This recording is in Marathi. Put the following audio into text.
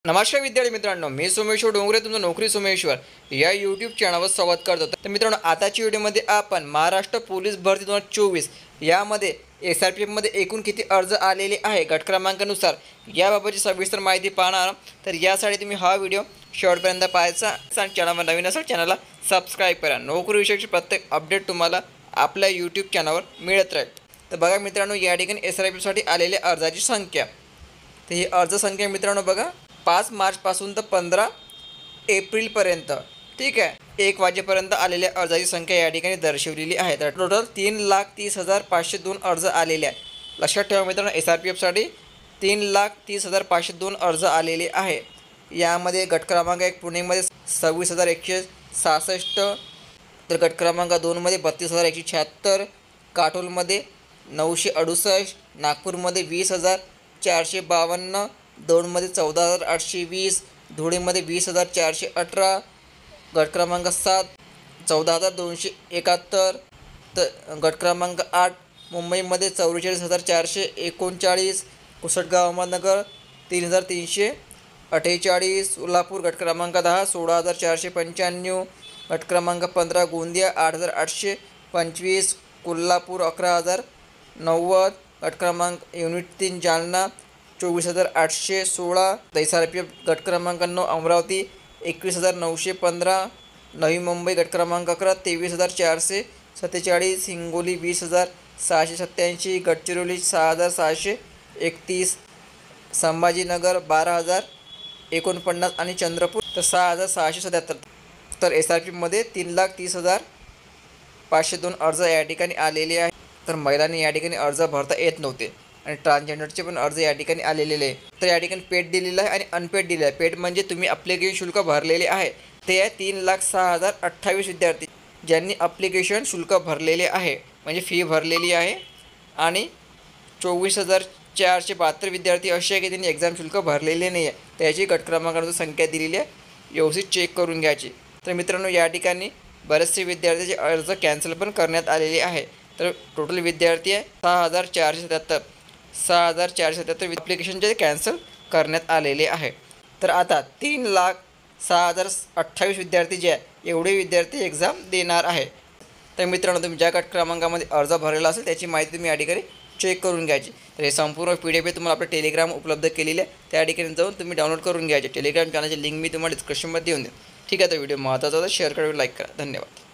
नमस्कार विद्यार्थी मित्रांनो, मी सोमेश्वर डोंगरे तुमचं नोकरी सोमेश्वर या यूट्यूब चॅनलवर स्वागत करतो। तर मित्रांनो, आताच्या व्हिडिओमध्ये आपण महाराष्ट्र पोलीस भरती 2024 यामध्ये SRPF मध्ये एकूण किती अर्ज आलेले आहे गट क्रमांकानुसार याबाबतची सविस्तर माहिती पाहणार। तर यासाठी तुम्ही हा व्हिडिओ शेवटपर्यंत पाहायचा आणि चॅनलवर नवीन असाल चॅनलला सबस्क्राईब करा। नोकरीविषयीची प्रत्येक अपडेट तुम्हाला आपल्या यूट्यूब चॅनलवर मिळत राहील। तर बघा मित्रांनो, या ठिकाणी SRPF साठी आलेल्या अर्जाची संख्या, तर ही अर्ज संख्या मित्रांनो बघा 5 मार्चपासून तर 15 एप्रिलपर्यंत, ठीक आहे, 1 वाजेपर्यंत आलेल्या अर्जाची संख्या या ठिकाणी दर्शवलेली आहे। तर टोटल 3,30,502 अर्ज आलेले आहेत। लक्षात ठेवा मित्रांनो, SRPFसाठी 3,30,502 अर्ज आलेले आहे। यामध्ये गट क्रमांक 1 पुणेमध्ये 26,166, तर गट क्रमांक 2 मध्ये 32,176, काटोलमध्ये 968, नागपूरमध्ये 20,452, दौंडमध्ये 14,820, धुळेमध्ये 20,418, गट क्रमांक 7 14,271, तर गट क्रमांक 8 मुंबईमध्ये 44,439, कुसटगाव अहमदनगर 3,348, सोलापूर गट क्रमांक 10 16,495, गट क्रमांक 15 गोंदिया 8,825, कोल्हापूर 11,090, गट क्रमांक युनिट 3 जालना 24,816, SRPF गट क्रमांक 9 अमरावती 21,915, नवी मुंबई गट क्रमांक 11 23,447, हिंगोली 20,687, गडचिरोली 6,631, संभाजीनगर 12,049 आणि चंद्रपूर तर 6,677। तर SRPFमध्ये 3,30,502 अर्ज या ठिकाणी आलेले आहे। तर महिलांनी या ठिकाणी अर्ज भरता येत नव्हते आणि ट्रान्सजेंडरचे पण अर्ज या ठिकाणी आलेले आहे। तर या ठिकाणी पेड दिलेलं आहे आणि अनपेड दिलेलं आहे। पेड म्हणजे तुम्ही ॲप्लिकेशन शुल्क भरलेले आहे, ते आहे 3,06,028 विद्यार्थी ज्यांनी ॲप्लिकेशन शुल्क भरलेले आहे, म्हणजे फी भरलेली आहे, आणि 24,472 विद्यार्थी असे आहे की त्यांनी एक्झाम शुल्क भरलेले नाही आहे। त्याची गट क्रमांकानुसार संख्या दिलेली आहे, व्यवस्थित चेक करून घ्यायची। तर मित्रांनो, या ठिकाणी बरेचसे विद्यार्थ्यांचे अर्ज कॅन्सल पण करण्यात आलेले आहे। तर टोटल विद्यार्थी आहे 6,477 ॲप्लिकेशनचे कॅन्सल करण्यात आलेले आहे। तर आता 3,06,028 विद्यार्थी जे आहे एवढे विद्यार्थी एक्झाम देणार आहे। तर मित्रांनो, तुम्ही ज्या गट क्रमांकामध्ये अर्ज भरलेला असेल त्याची माहिती तुम्ही या ठिकाणी चेक करून घ्यायची। तर हे संपूर्ण PDF तुम्हाला आपल्या टेलिग्राम उपलब्ध केलेले आहे, त्या ठिकाणी जाऊन तुम्ही डाउनलोड करून घ्यायचे। टेलिग्राम चॅनलची लिंक मी तुम्हाला डिस्क्रिप्शनमध्ये देऊन देईन, ठीक आहे। तर व्हिडिओ महत्त्वाचा शेअर करा, लाईक करा, धन्यवाद।